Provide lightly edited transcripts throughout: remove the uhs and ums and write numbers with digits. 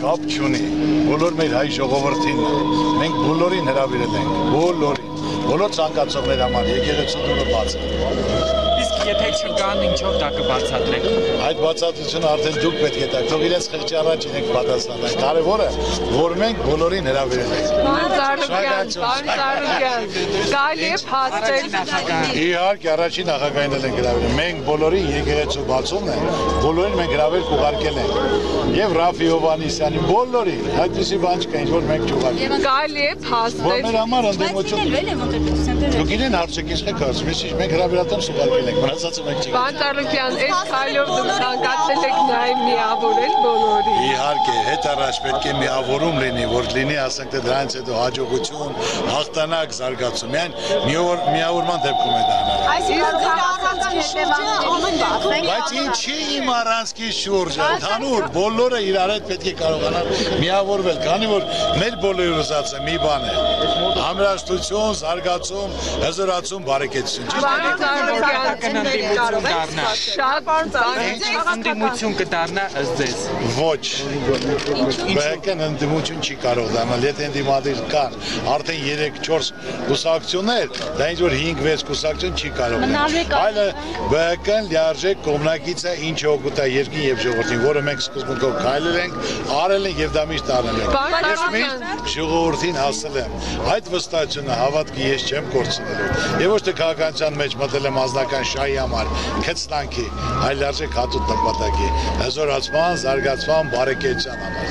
կապ չունի, բոլոր մեր հայ ժողովրդին, մենք բոլորին հրավիրել ենք, բոլոր ցանկացողներ համար եկեղեցու դուռը բաց է։ Իսկ եթե չկան, ինչով դա կբացատրեք։ Այդ բացատրությունը արդեն դուք պետք է տաք, թող իրենց խղճի առաջ իրենք պատասխանեն։ Կարևորը, որ մենք բոլորին հրավիրել ենք։ Կարելի է փաստել։ Իհարկե, առաջին նախագահին ենք հրավիրել։ Մենք բոլորին եկեղեցու բացումն է, բոլորին մենք հրավեր կուղարկել ենք։ Եվ Ռաֆի Հովհաննիսյանին բոլորին, այդպիսի բան չկա, ինչ որ մենք չուղարկել։ Կարելի է փաստել։ Որ մեր համար ընդդիմություն։ Դուք իրեն հարցեք, իսկ հարցում, մենք հրավիրատոմս ուղարկել ենք, մնացածը մենք չգիտենք։ Բանտարոկյան, այս քայլով դուք ցանկացել եք նաև միավորել բոլորին։ Իհարկե, հետ առաջ պետք է միավորում լինի, որ լինի, ասենք թե դրանից հետո հաջողություն, հաղթանակ, զարգացում։ Միայն միավորման դեպքում է դա հնարավոր։ Բայց ինչի իմ առանցքի շուրջը, ընդհանուր բոլորը իրար հետ պետք է կարողանան միավորվել, քանի որ մեր բոլորի ուզածը մի բան է՝ համերաշխություն, զարգացում, հզորացում, բարեկեցություն։ Ընդդիմություն կդառնա ըստ ձեզ։ Ոչ։ Բեկեն ընդդիմություն չի կարող դառնալ, եթե ընդդիմադիր կան արդեն 3-4 կուսակցություններ, դա ինչ որ 5-6 կուսակցություն չի կարող լինել։ Այլը բեկեն լիարժեք կողմնակից է, ինչը օգուտ է երկրին եւ ժողովրդին, որը մենք սկզբունքով քայլել ենք, արել ենք եւ դա միշտ արել ենք։ Ես միշտ ժողովրդին ասել եմ, այդ վստահությունը, հավատքը ես չեմ կորցնելու։ Եվ ոչ թե քաղաքականության մեջ մտել եմ ազնական շահի համար, քծնանքի, այլ լիարժեք հատուկ նպատակի, հզորացման, զարգացման, բարեկեցության համար։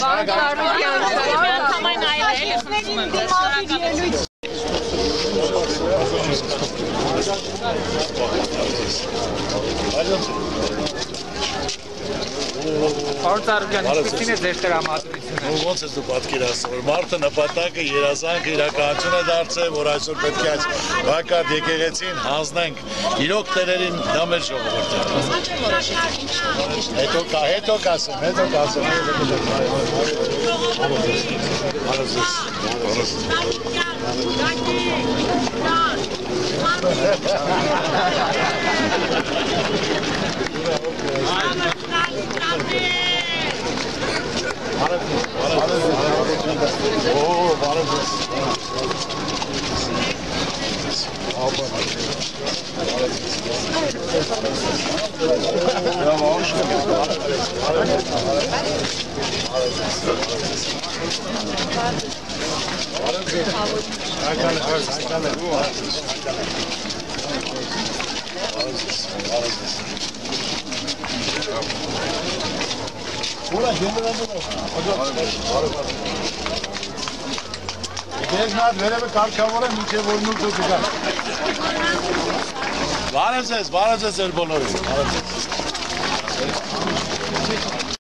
Պարոն Ծառուկյան, ինչպիսին է ձեր տրամադրությունը։ Ոնց ես դու պատկերացնում, որ մարդը նպատակը երազանք իրականություն է դարձել, որ այսօր պետք է այս բակարդ եկեղեցին հանձնենք իրոք տերերին, դա մեր ժողովուրդը։ Հետո կասեմ։ Ես նա վերևը կարգավոր եմ, ինչե որ նուր դուք գան։ Բարև ձեզ ձեր բոլորին։